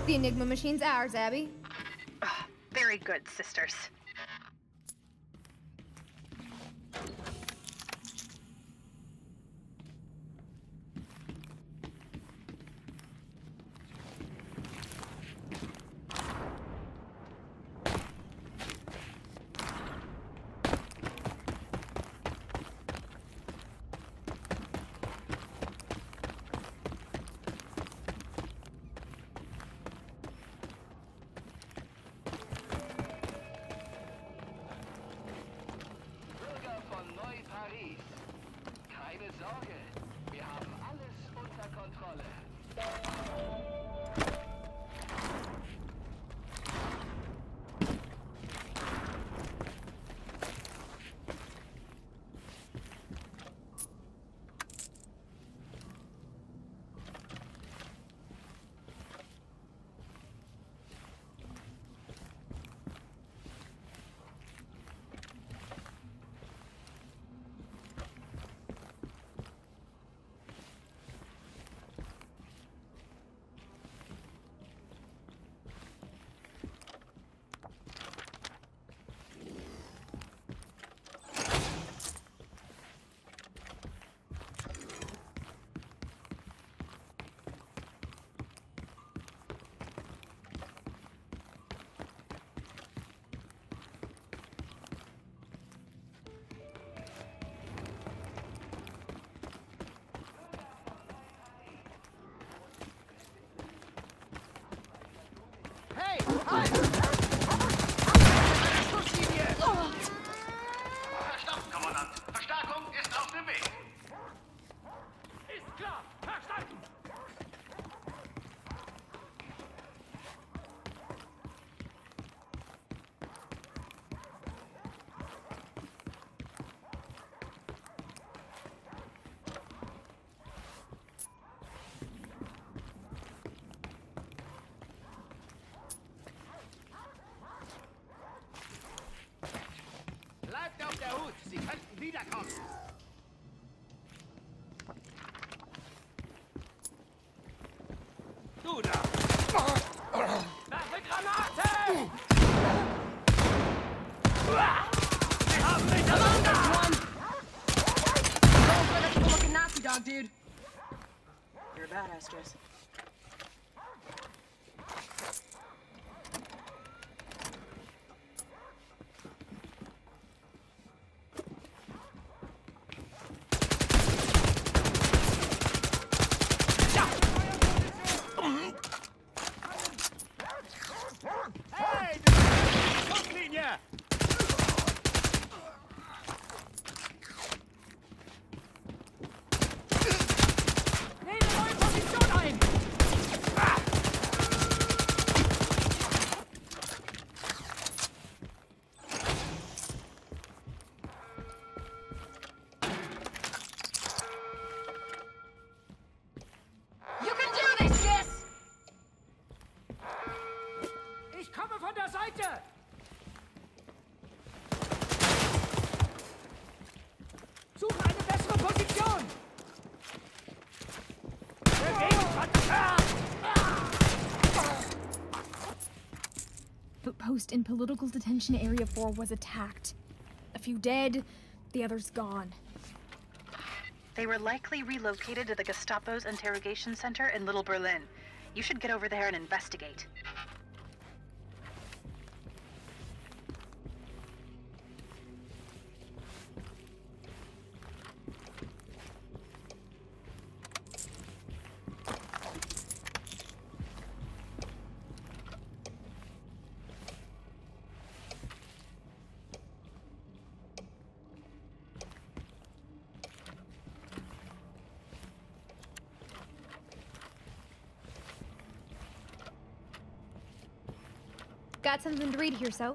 The Enigma machine's ours, Abby. Very good, sisters. Verstanden, Kommandant. Verstärkung ist auf dem Weg. Ist klar. Verstanden. Bleibt auf der Hut. Sie könnten wiederkommen. Du da! Werfe Granate! Wir haben Miteinander! Don't let us look like a Nazi dog, dude. You're a badass, Jess. Hey, das ist die Schusslinie! Nehme neue Position ein! You can do this, Jess! Ich komme von der Seite! Suche eine bessere Position! Footpost in Political Detention Area 4 was attacked. A few dead, the others gone. They were likely relocated to the Gestapo's interrogation center in Little Berlin. You should get over there and investigate. Got something to read here, Soph?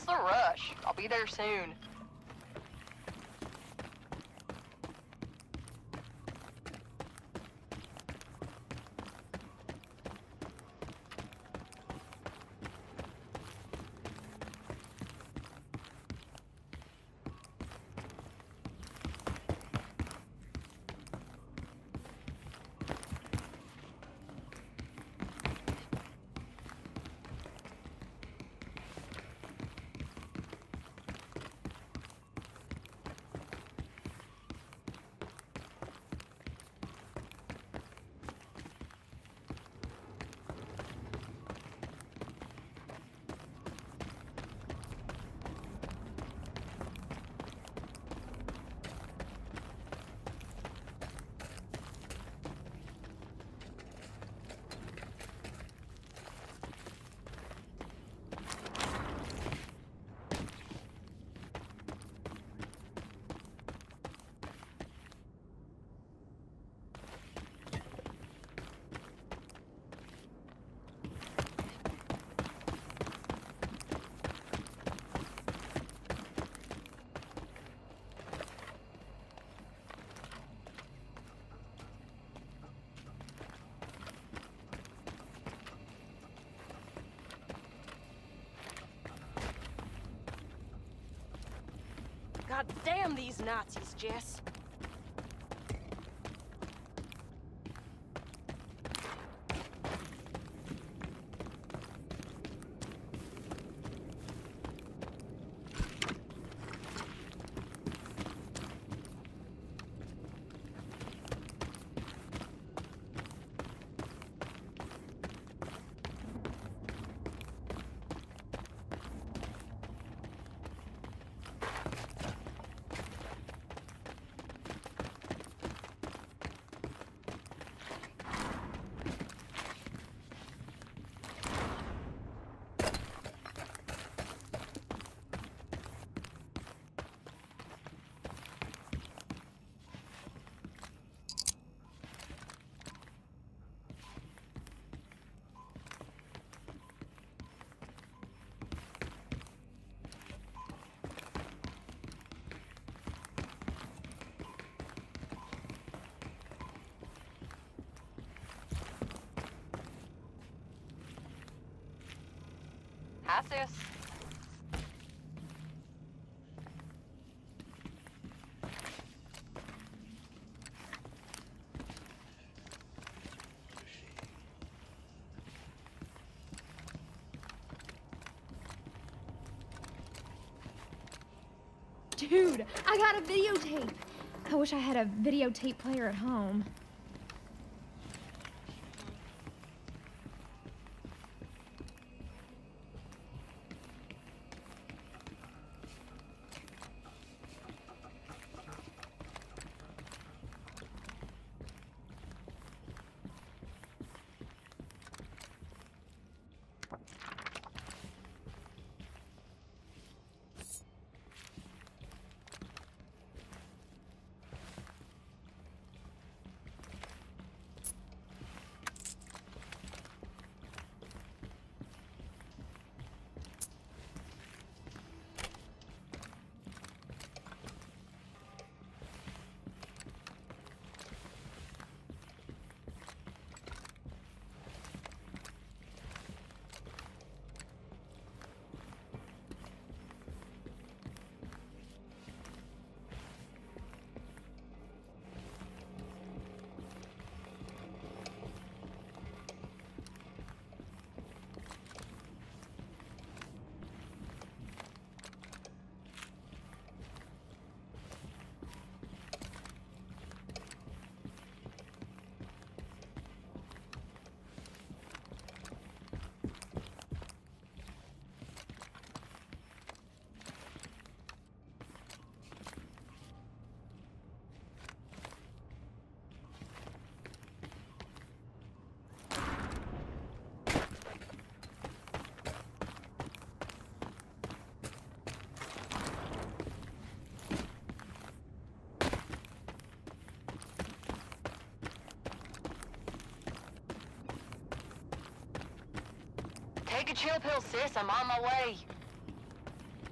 the rush? I'll be there soon. God damn these Nazis, Jess. Hi, sis. Dude, I got a videotape. I wish I had a videotape player at home. Take a chill pill, sis. I'm on my way.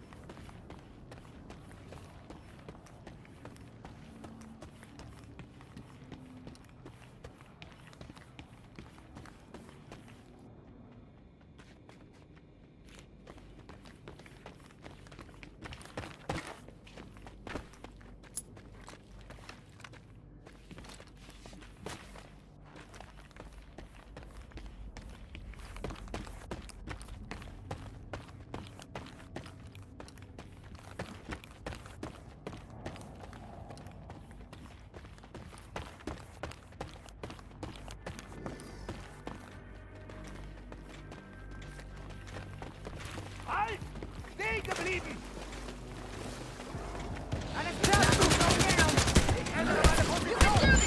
verblieben! Alles klar! Ich hätte meine Position!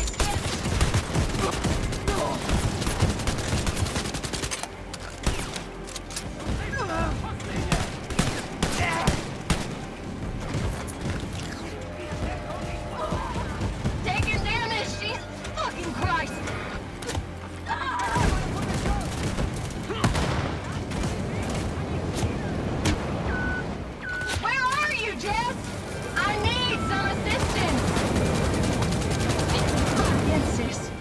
Taking damage, Jesus fucking Christ! Where are you, Jess? I need some assistance! Yes, sis.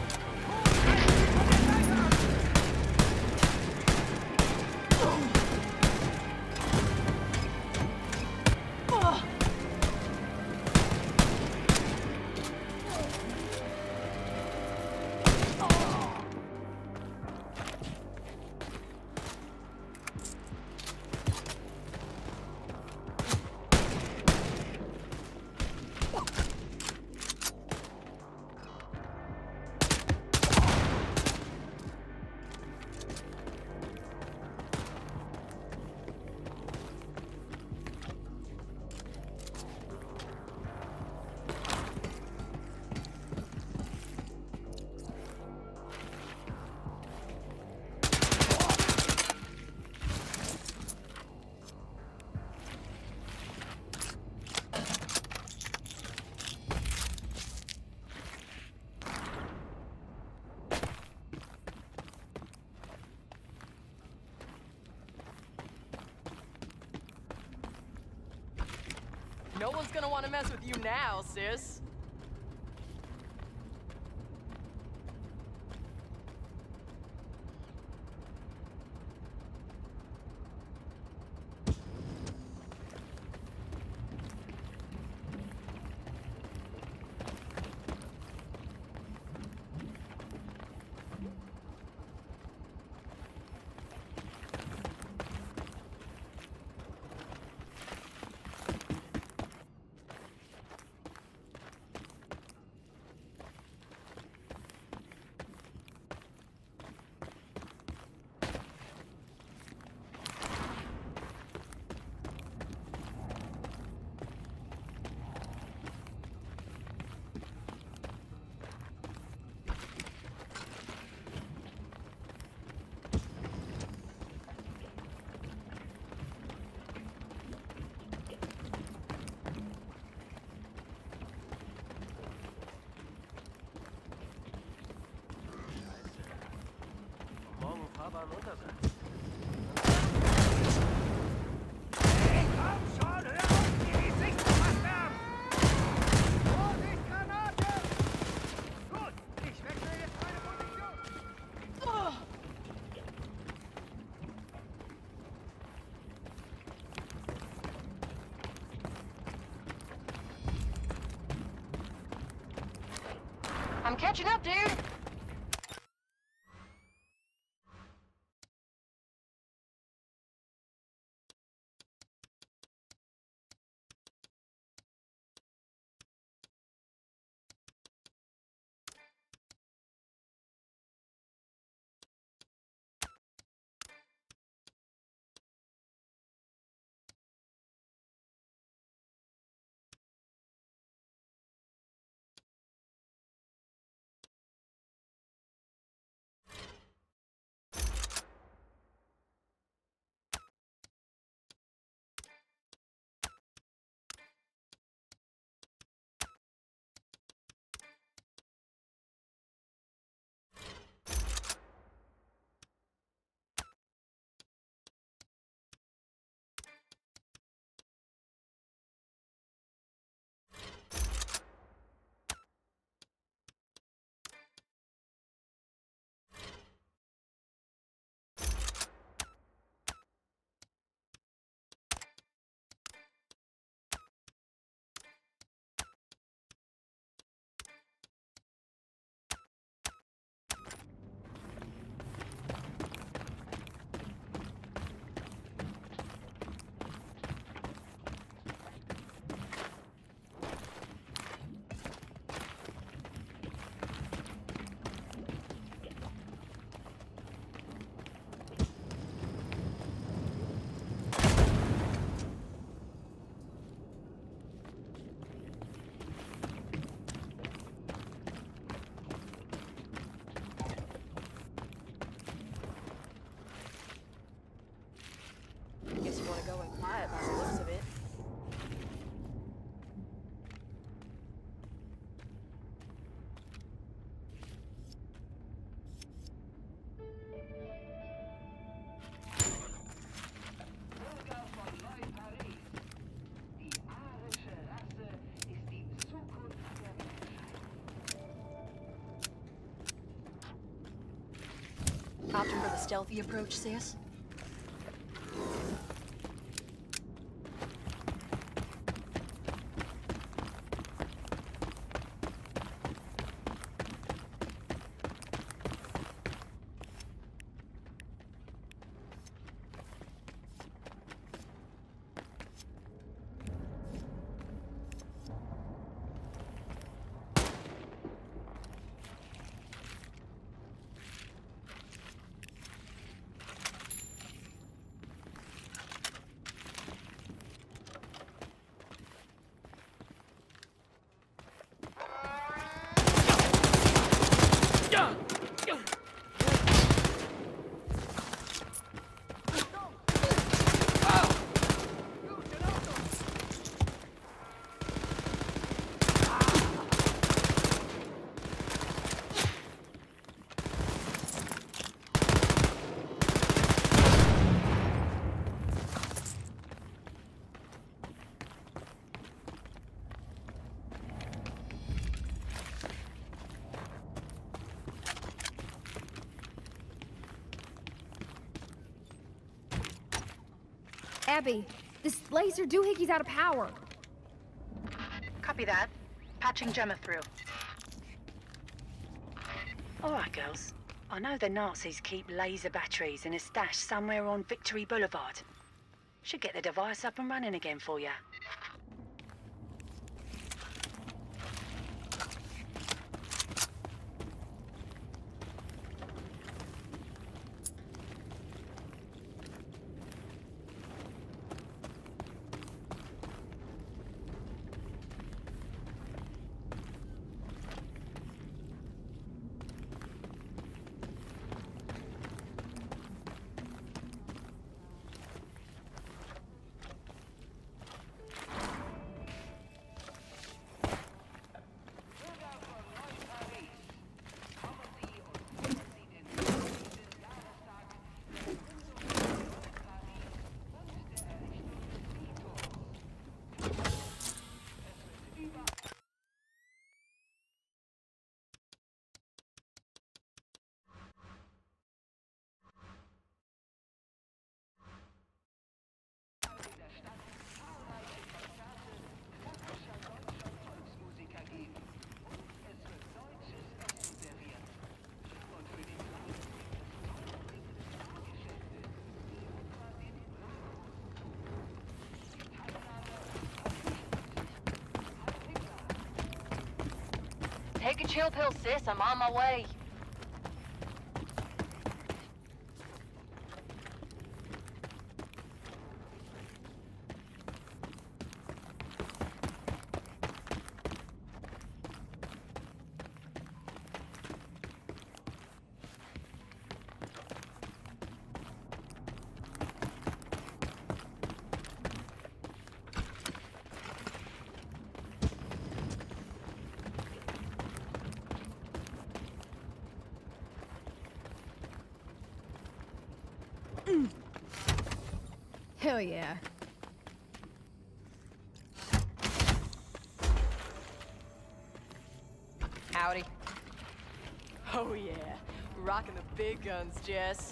No one's gonna want to mess with you now, sis. Morgen fahrbaren Untersatz. Hey, komm schon, hör auf, die Gesicht zu versterben! Vorsicht, Granate! Gut, ich wechsle jetzt meine Position! I'm catching up, dude! a stealthy approach, sis? Abby, this laser doohickey's out of power. Copy that. Patching Gemma through. All right, girls. I know the Nazis keep laser batteries in a stash somewhere on Victory Boulevard. Should get the device up and running again for you. Take a chill pill, sis. I'm on my way. Hell yeah. Howdy. Oh yeah, rocking the big guns, Jess.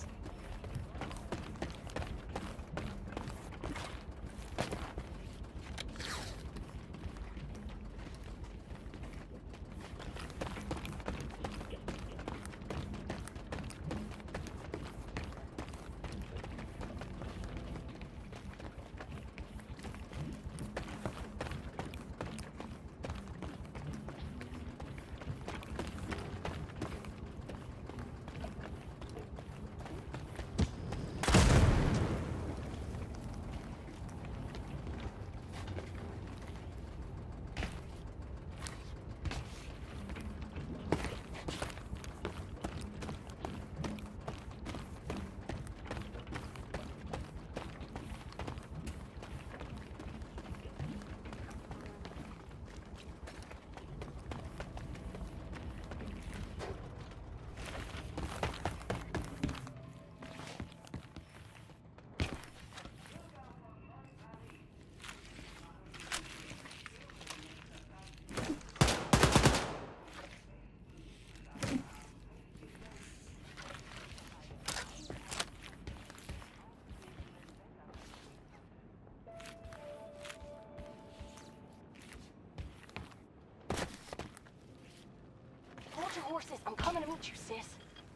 horses. I'm coming to meet you, sis.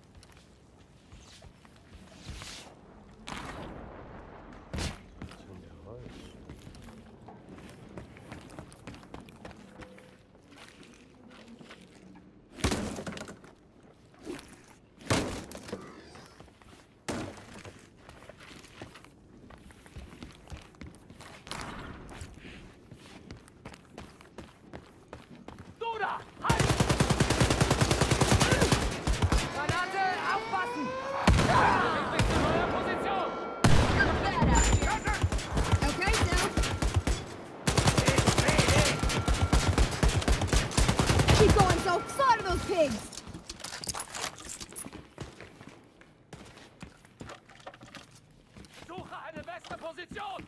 Okay, Sal. Keep going, so slaughter those pigs! Suche eine beste Position!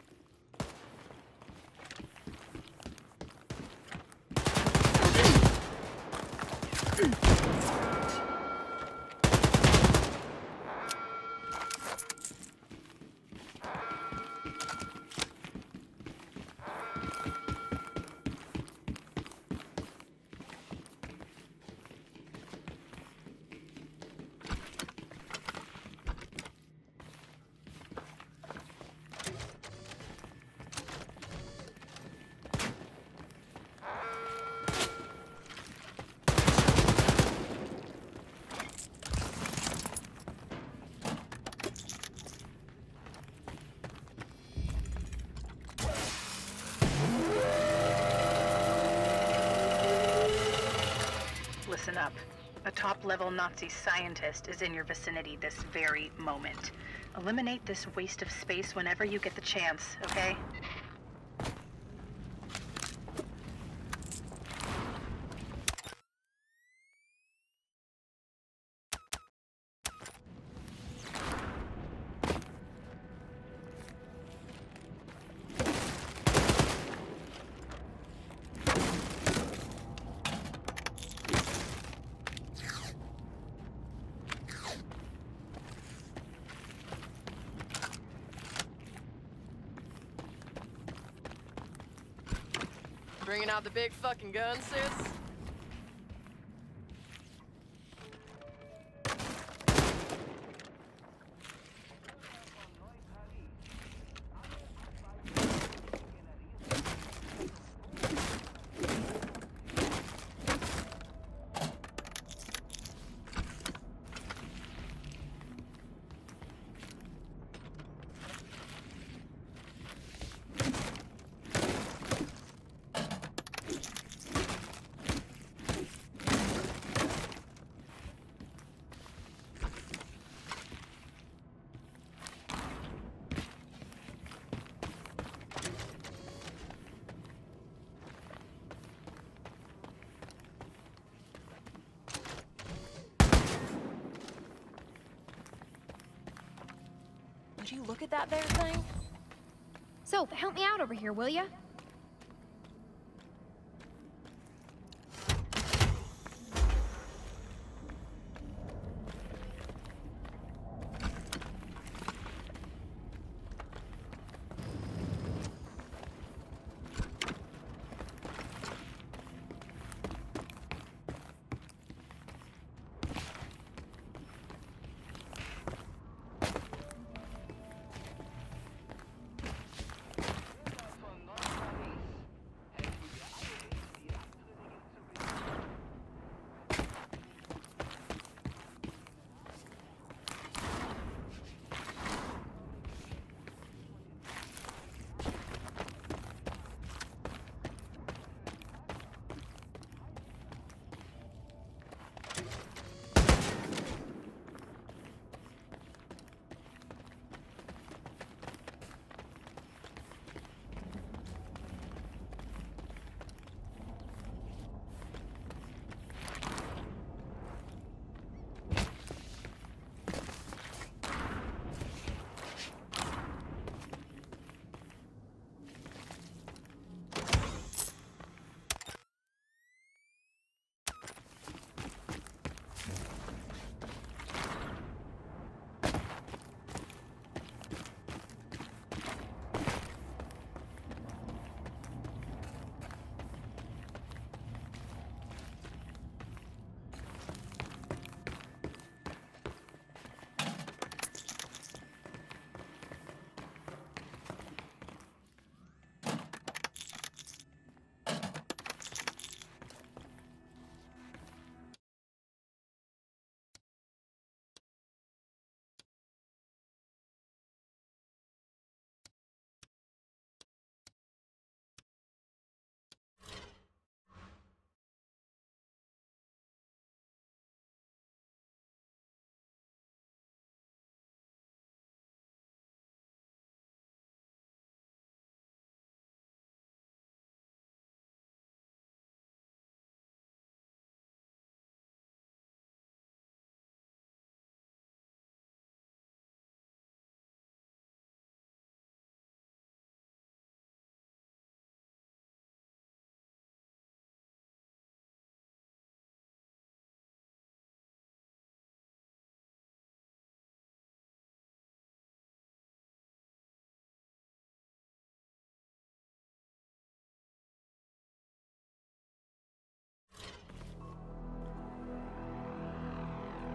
Listen up. A top-level Nazi scientist is in your vicinity this very moment. Eliminate this waste of space whenever you get the chance, okay? Bringing out the big fucking gun, sis? Would you look at that there thing? So, help me out over here, will ya?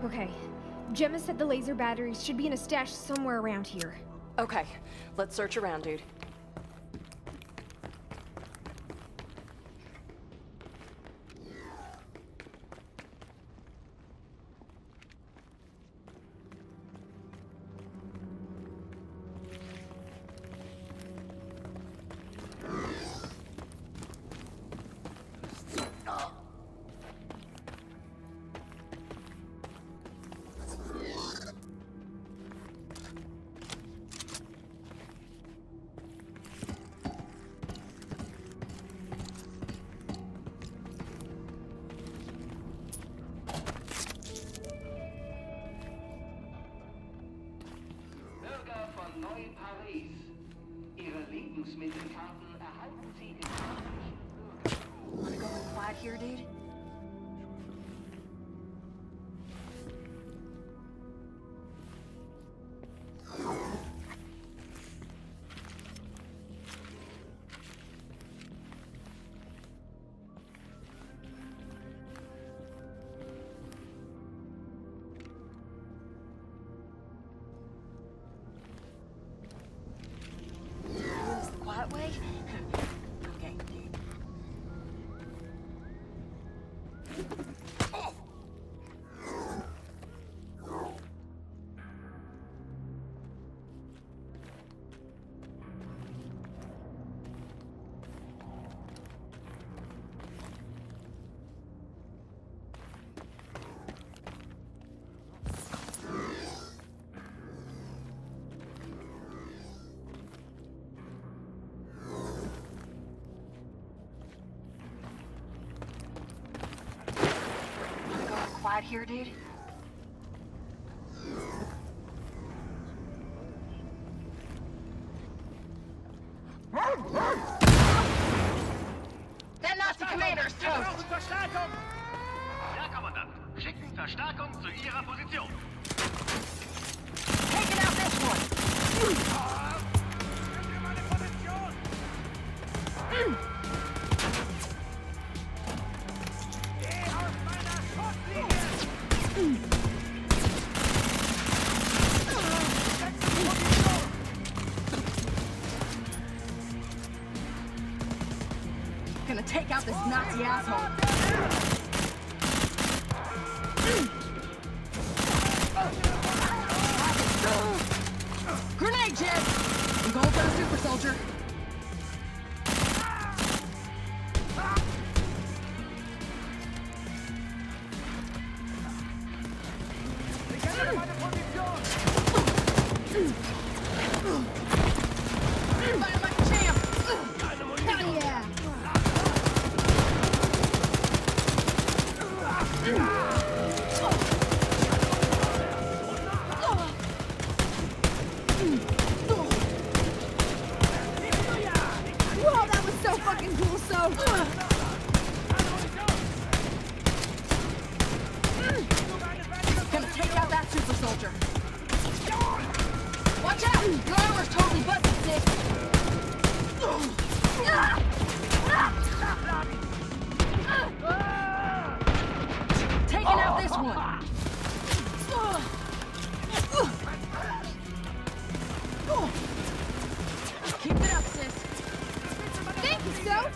Okay. Gemma said the laser batteries should be in a stash somewhere around here. Okay, let's search around, dude. Bürger von Neu-Paris. Ihre Lebensmittelkarten erhalten Sie im Wanna go quiet here, dude? This the quiet way? Okay, dude. Wanna go quiet here, dude? That Nazi commander is toast! Verstärkung! Ja, Kommandant. Schicken Verstärkung zu Ihrer Position. Taking out this one! Nimm dir meine Position! Geh aus meiner Schusslinie! Gonna take out this Nazi asshole. Grenade, Jib! I'm going for the super soldier. Sicher meine Position! Fighting like a champ! Hell yeah! Whoa, that was so fucking cool, so... Gonna take out that super soldier. Watch out! Your armor's totally busted, sis! Taking out this one. Keep it up, sis. Thank you, so.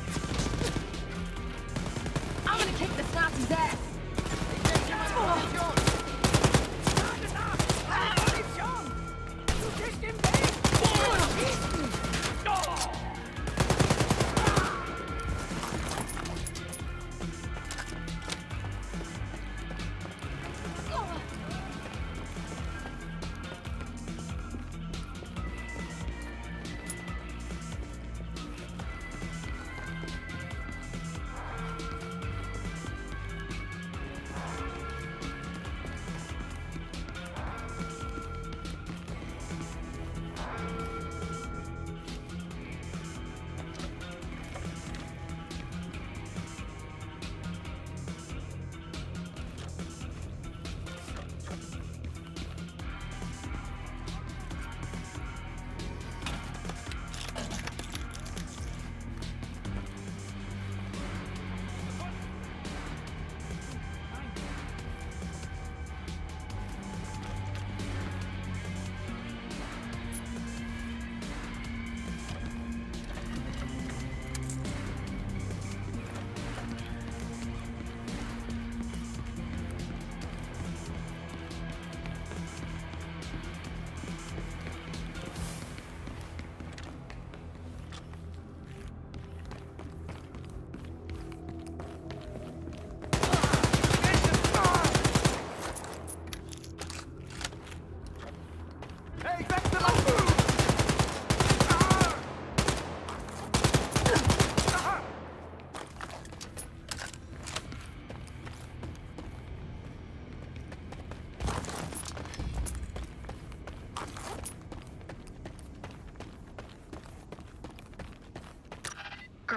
I'm gonna kick this Nazi's ass.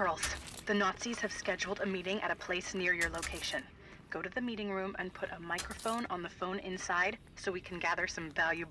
Girls, the Nazis have scheduled a meeting at a place near your location. Go to the meeting room and put a microphone on the phone inside so we can gather some valuable...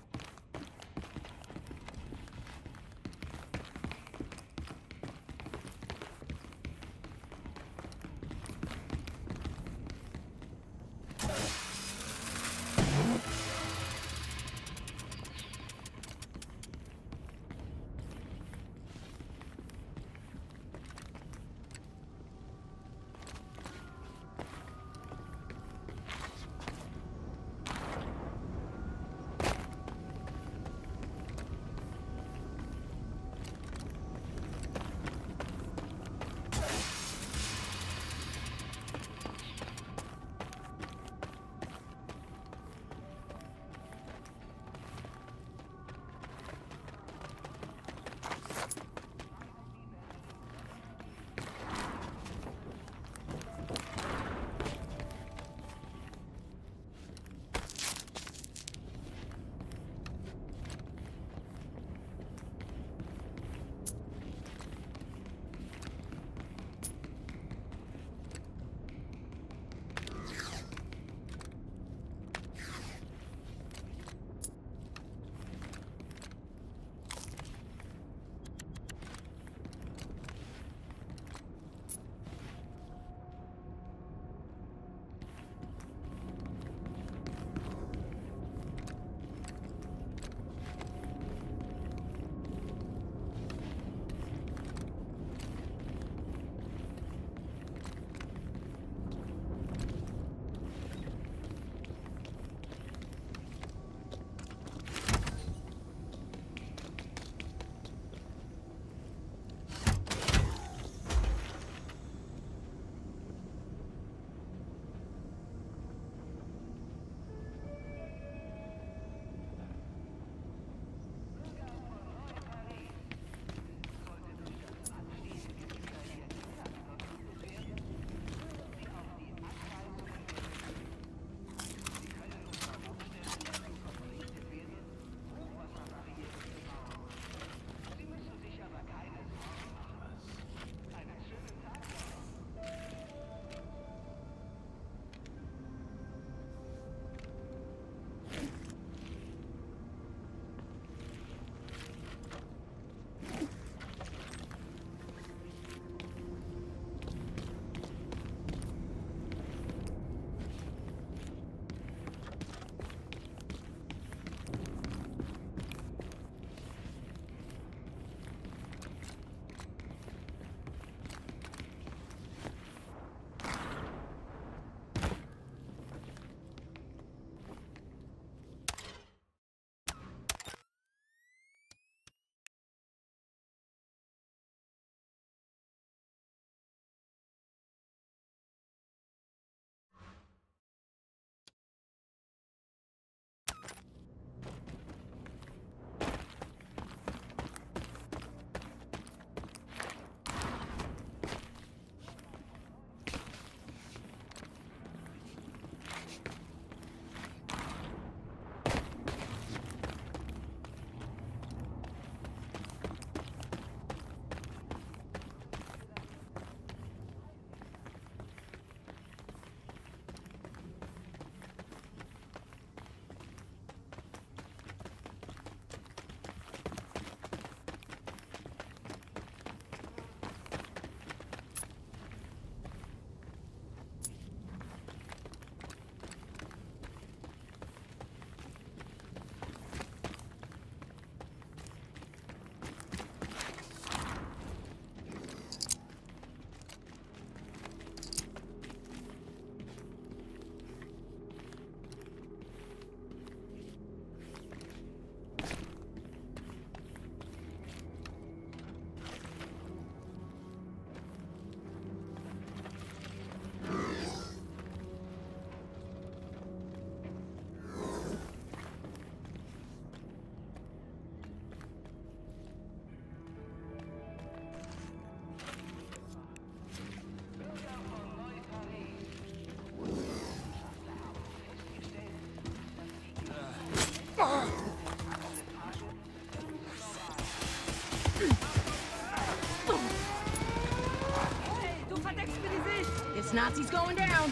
Nazis going down.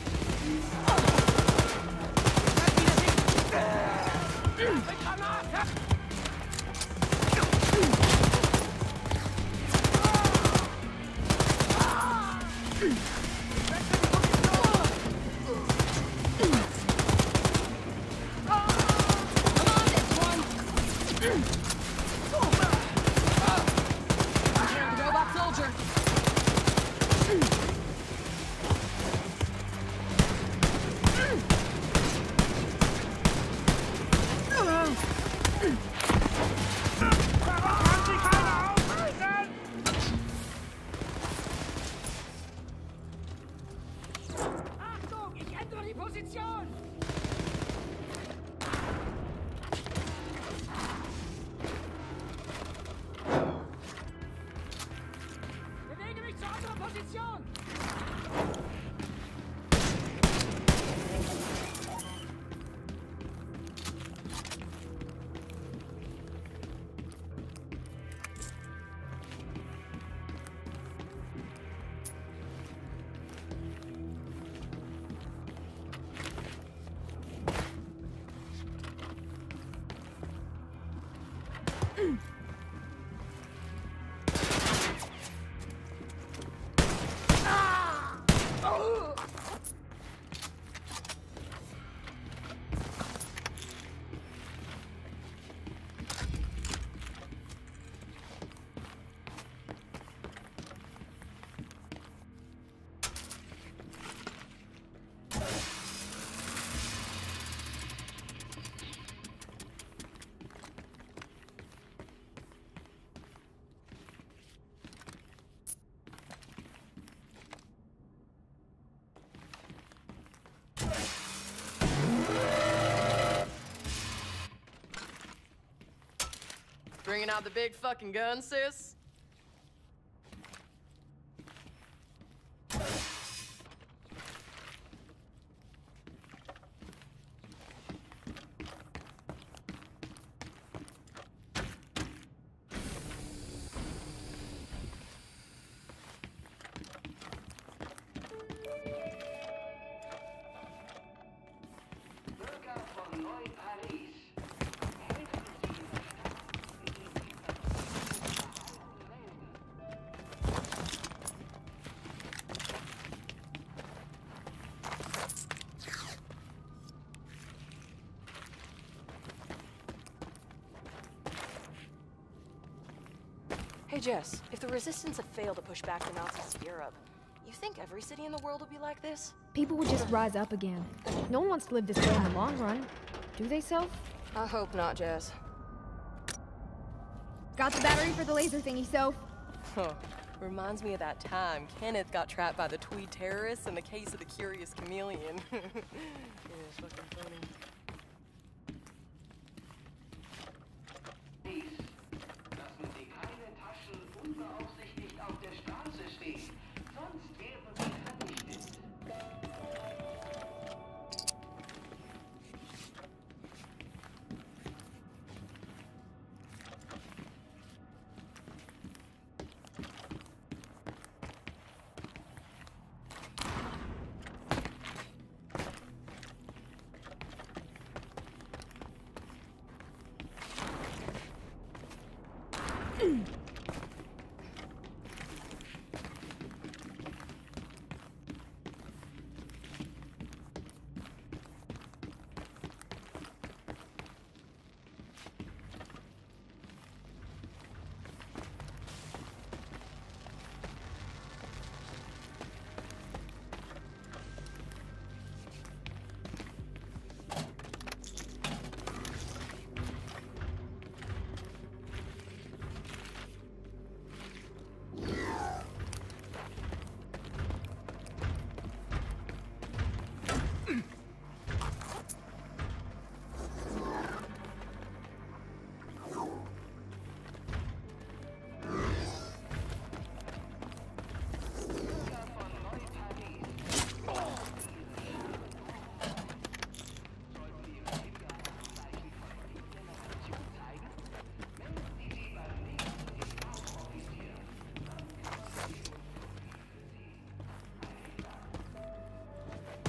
Achtung, ich ändere die Position! Bewege mich zur anderen Position! Bringing out the big fucking gun, sis? Bürger von Neu-Paris. Hey Jess, if the Resistance had failed to push back the Nazis to Europe, you think every city in the world would be like this? People would just rise up again. No one wants to live this way in the long run. Do they, Soph? I hope not, Jess. Got the battery for the laser thingy, Soph. Huh. Reminds me of that time Kenneth got trapped by the Tweed terrorists in the case of the Curious Chameleon. Yeah, it's fucking funny. Lassen Sie keine Taschen unbeaufsichtigt auf der Straße stehen, sonst wären sie vernichtet.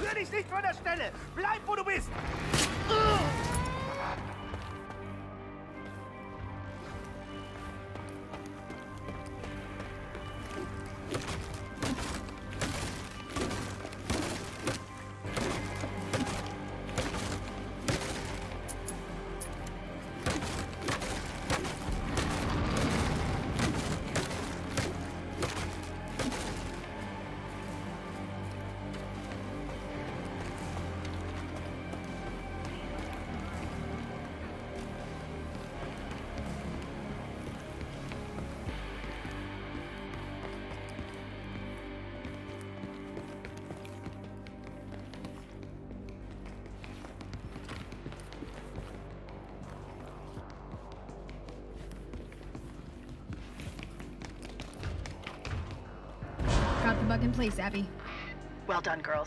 Rühr dich nicht von der Stelle! Bleib, wo du bist! Got the bug in place, Abby. Well done, girls.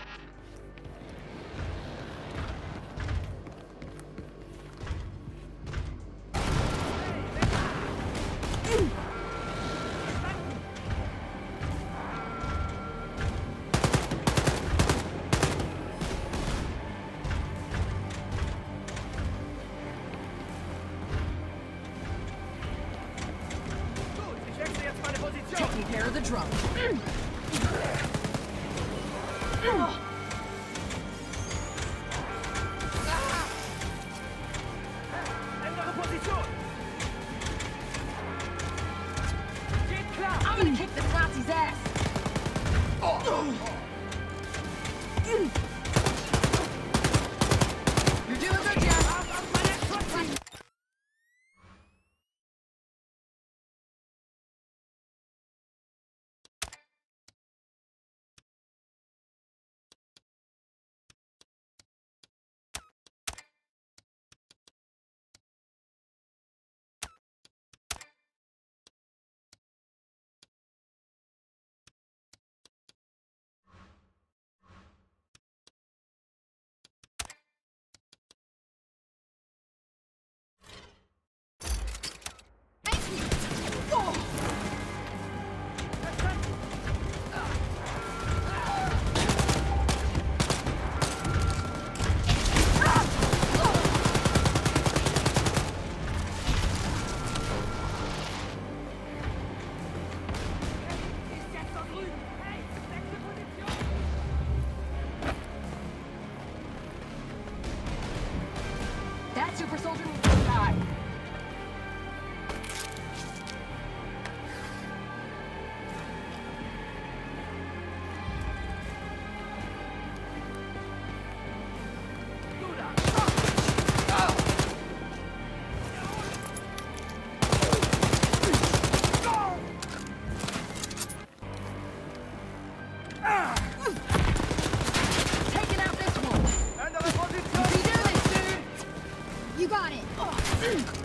Gut, ich wechsle jetzt meine Position! Taking care of the drum. Ändere Position! Geht klar! I'm gonna kick this Nazi's ass. You're doing good, Jeff. That super soldier needs to die. Taking out this one. Ändere Position! You do this, dude. You got it!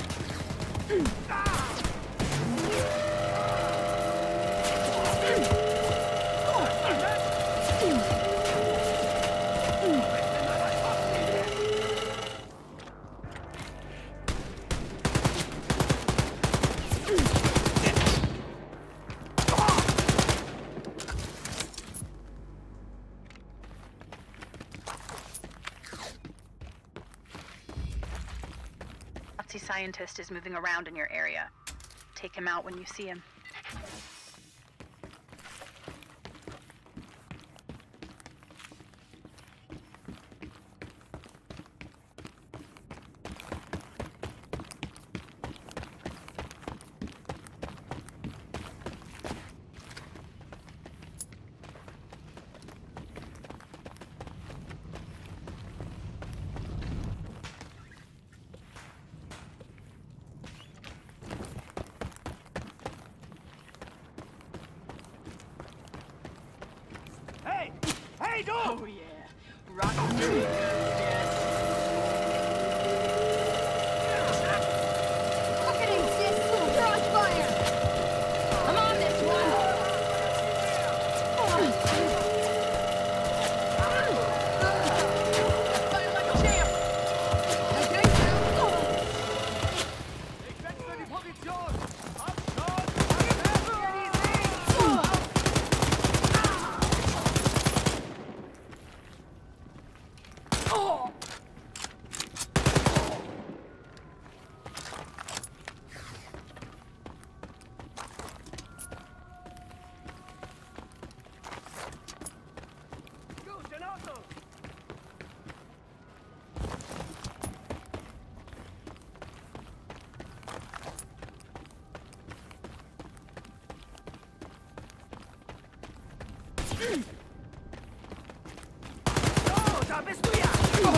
Nazi scientist is moving around in your area. Take him out when you see him. Hey! Hey, du! Oh yeah. Rockin' really good, Jeff. Look at him, sis! Crossfire! I'm on this one. Fight like a champ. Okay, Ich wechsle die Position! Abstand! Abwehr! bist du ja!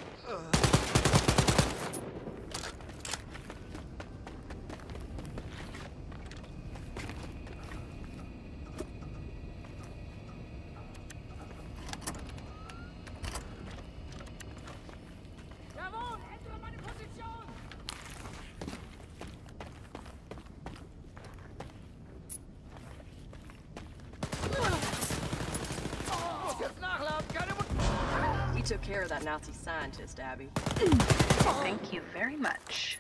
Jawohl, ändere meine Position! Muss jetzt nachladen, keine Wut. We took care of that Nazi scientist, Abby. Thank you very much.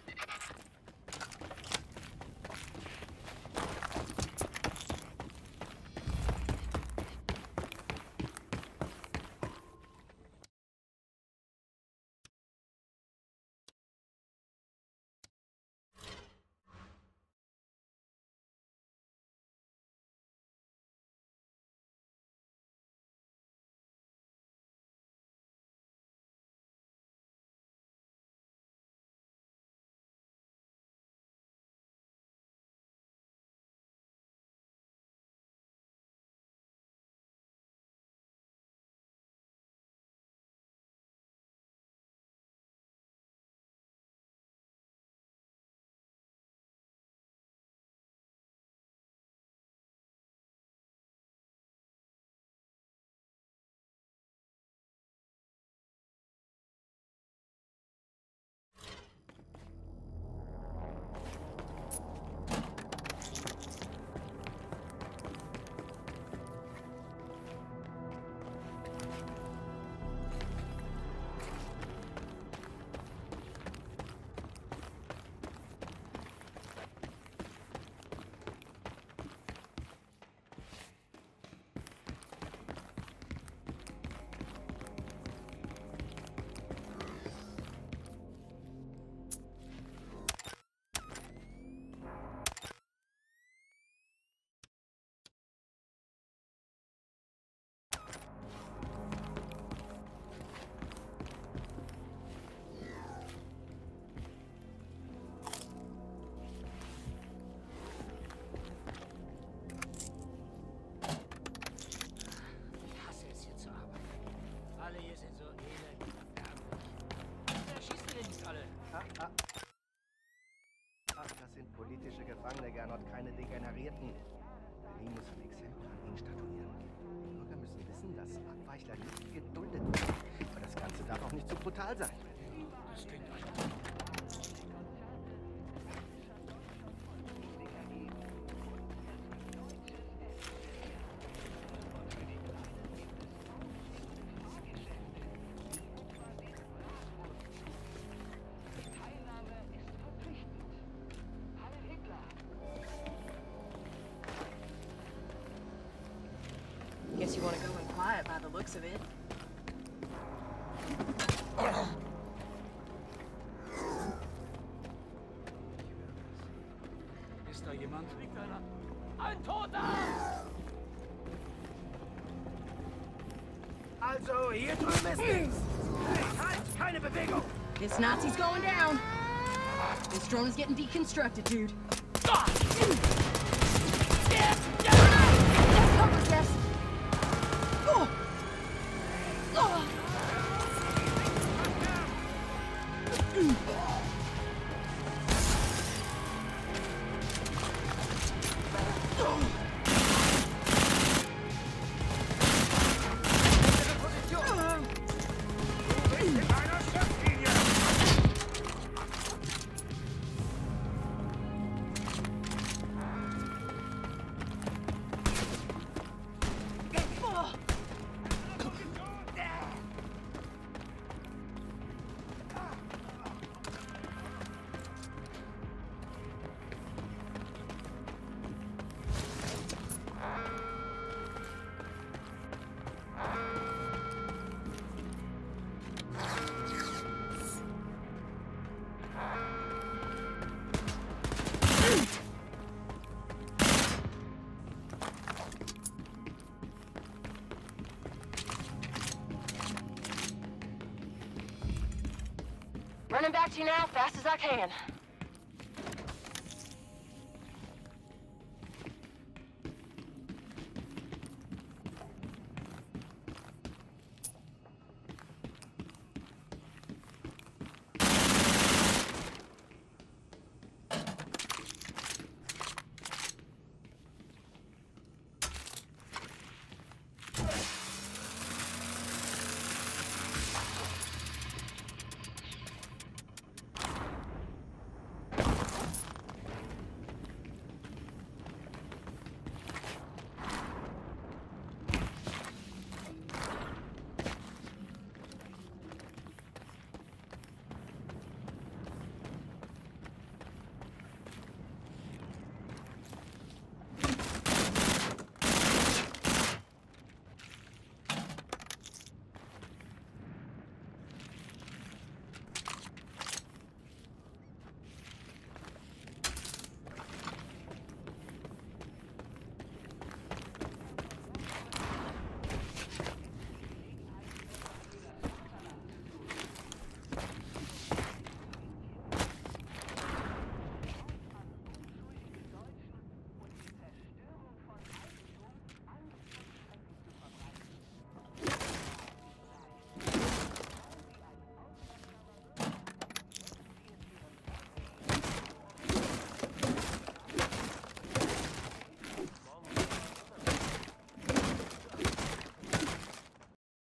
Ich hasse es hier zu arbeiten. Alle hier sind so elend erbärmlich. Wer schießt denn nicht alle? Ach, das sind politische Gefangene, Gernot, keine Degenerierten. Berlin muss ein Exempel an ihnen statuieren. Die Bürger müssen wissen, dass Abweichler nicht geduldet werden. Aber das Ganze darf auch nicht zu brutal sein. Das klingt einfach. Guess you want to go in quiet by the looks of it. Ist da jemand? Liegt einer. Ein Toter! Also, hier drüben ist nichts. Hey, halt! Keine Bewegung! This Nazi's going down. This drone is getting deconstructed, dude. Covers, yes. Oh. Oh. Running back to you now, fast as I can.